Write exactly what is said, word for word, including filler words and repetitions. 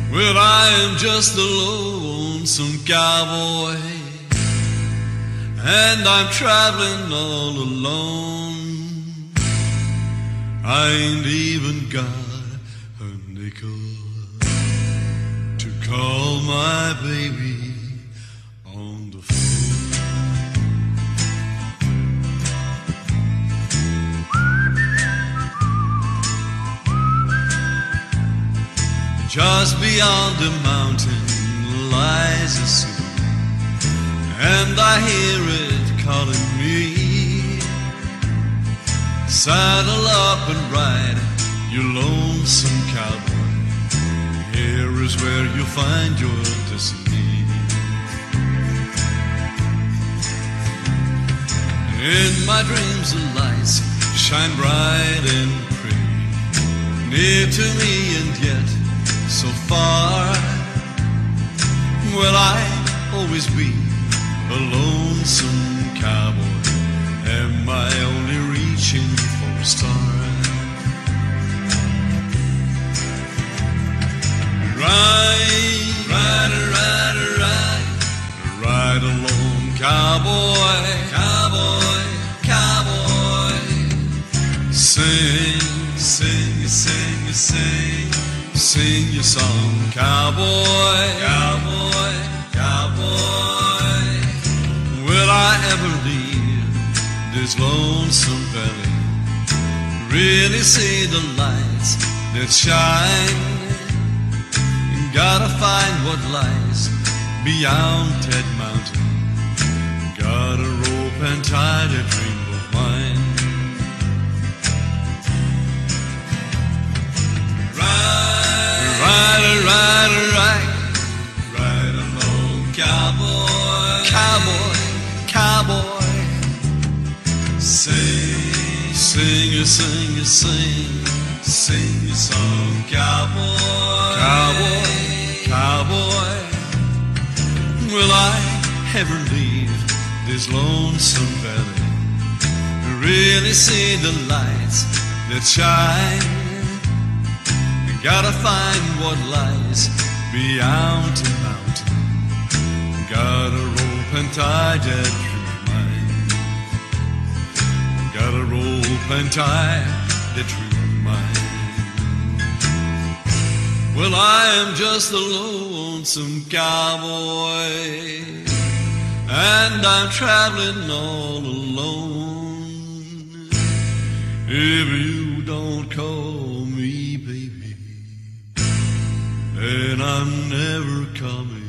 Well, I am just a lonesome cowboy, and I'm traveling all alone. I ain't even got a nickel to call my baby on the phone. Just beyond the mountain lies a sea, and I hear it calling me. Saddle up and ride, you lonesome cowboy. Here is where you find your destiny. In my dreams the lights shine bright and pretty, near to me and yet so far. Will I always be a lonesome cowboy? Am I only reaching for a star? Ride, ride, ride, ride, ride along, cowboy, cowboy, cowboy. Sing, sing, sing, sing, sing your song, cowboy, cowboy, cowboy. Will I ever leave this lonesome valley? Really see the lights that shine? Gotta find what lies beyond Ted Mountain. Got a rope and tie a dream of mine. Ride, ride, ride, ride, ride along, cowboy, cowboy, cowboy. Sing, sing, sing, sing, sing your song, cowboy, cowboy, cowboy. Will I ever leave this lonesome valley? Really see the lights that shine? Gotta find what lies beyond the mountain. Gotta rope and tie that dream of mine. Gotta rope and tie that dream of mine. Well, I am just a lonesome cowboy, and I'm traveling all alone. If you don't call me baby, then I'm never coming